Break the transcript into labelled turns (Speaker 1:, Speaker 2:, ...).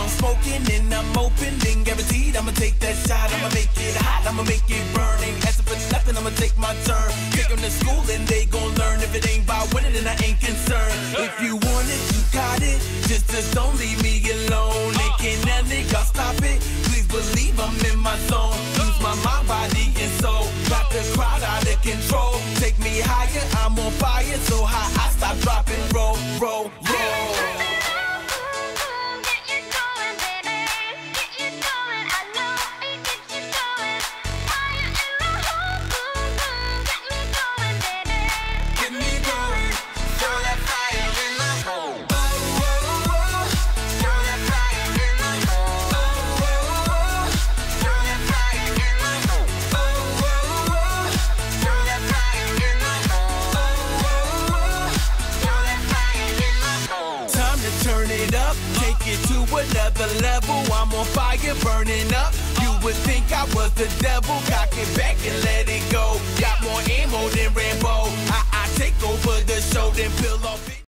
Speaker 1: smoking and I'm open, then guaranteed I'ma take that shot. I'ma make it hot, I'ma make it burn. Ain't asking for nothing, I'ma take my turn. Take them to school and they gon' learn. If it ain't about winning, then I ain't concerned. If you want it, you got it. Just don't leave me alone. And can that nigga stop it? Please believe I'm in my zone. Use my mind, body, and soul. Got the crowd out of control. Take me higher, I'm on fire. So high, I stop, dropping, roll, roll, roll. Turn it up, take it to another level. I'm on fire, burning up. You would think I was the devil. Cock it back and let it go. Got more ammo than Rambo. I take over the show, then peel off it.